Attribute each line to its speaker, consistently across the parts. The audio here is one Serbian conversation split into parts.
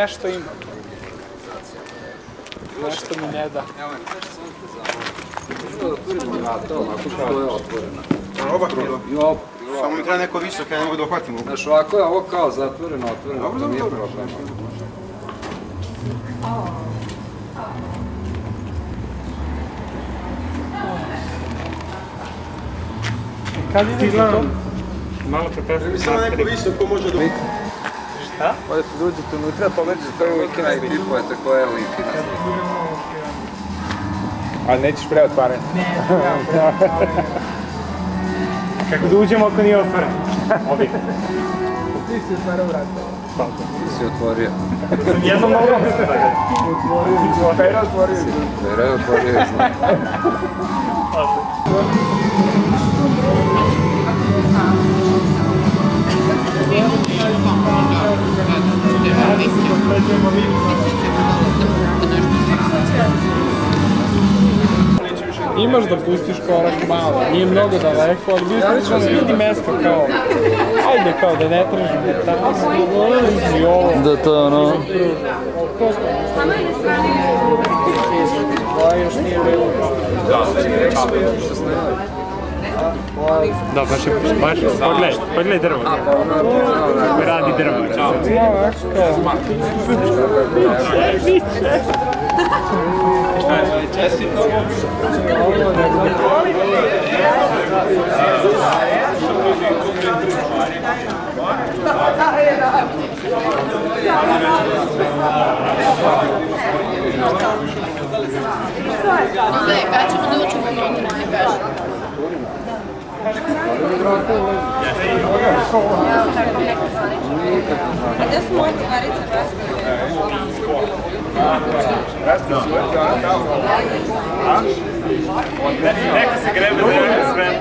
Speaker 1: nešto ima. Nešto mi ne da.
Speaker 2: To je otvoreno.
Speaker 3: Oba krila. Samo mi treba neko visok, ja ne mogu da uhvatim.
Speaker 2: Znaš, ovako je ovo kao zatvoreno, otvoreno, to nije problem.
Speaker 1: Kad idete to?
Speaker 4: Malo te pesme.
Speaker 3: Mi samo neko visok ko može da...
Speaker 1: Šta?
Speaker 2: Odete da uđete unutra, pogledajte koju Likina i tipujete koja je Likina slika.
Speaker 4: A nećeš pre otvaranja? Kako da uđemo ako nije otvoren? Ovi.
Speaker 1: Ti si otvarao vrata.
Speaker 2: Ti si otvorio.
Speaker 4: Jednom nogom ste da ga.
Speaker 2: Pera otvorio. Pera je otvorio, znam.
Speaker 1: Imaš da pustiš korak malo, nije mnogo daleko, ali vidi mesto kao, ajde kao da ne tražimo tamo, i ovo.
Speaker 2: Da to je ono...
Speaker 1: Ovo još nije bilo.
Speaker 4: Da, baš je, pogledaj drvo. Kako radi drvo.
Speaker 3: Čestito.
Speaker 5: Kada ćemo da učimo unutra, ne kažem. A gde su moje cigarice
Speaker 4: Neka se grebe za jako sve.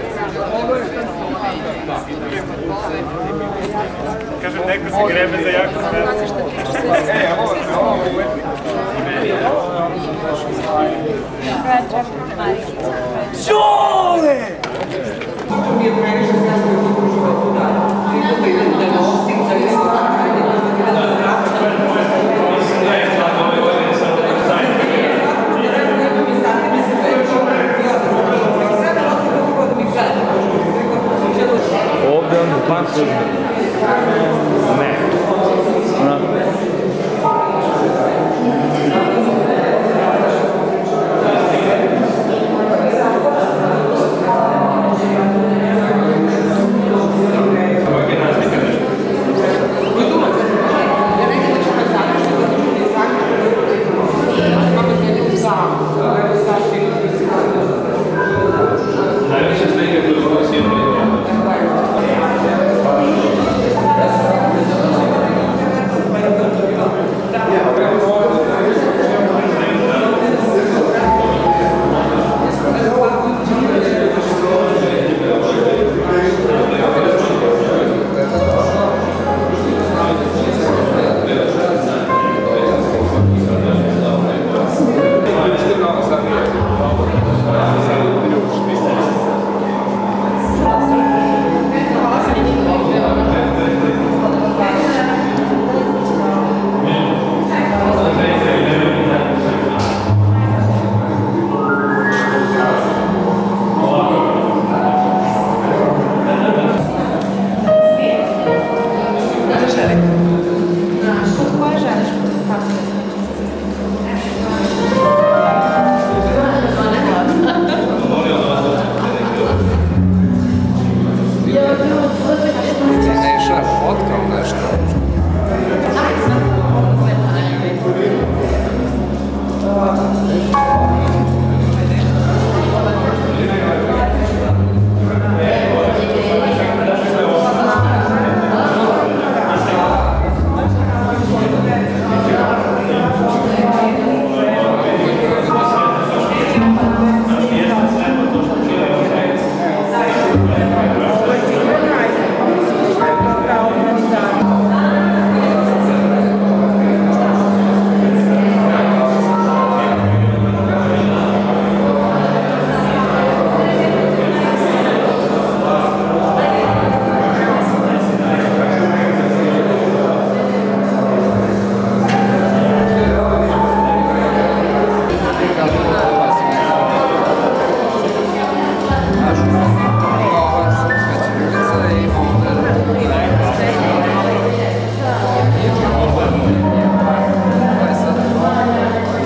Speaker 4: Kažem, neka se grebe za jako sve.
Speaker 1: Čole!
Speaker 4: Ovdje on baš... Ne.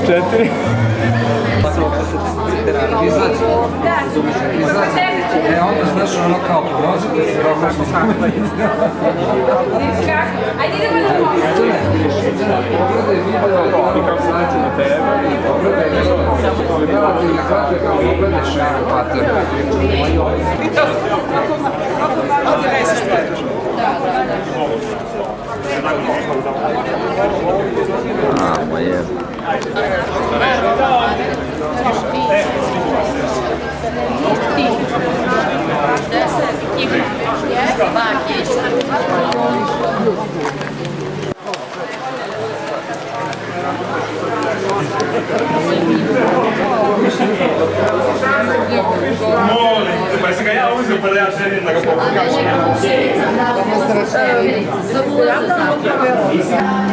Speaker 1: 4.
Speaker 2: Izađe. Onda znaš ono kao prozite se rokaš.
Speaker 5: Ajde idemo na mogu.
Speaker 2: Pogledaj video, pogledaj nešto. Gledate ili hvate kao pogledaj šeru pater.
Speaker 6: Ma je.
Speaker 4: Molim, pa si ga ja uzeo pa da ja želim da ga pokažem.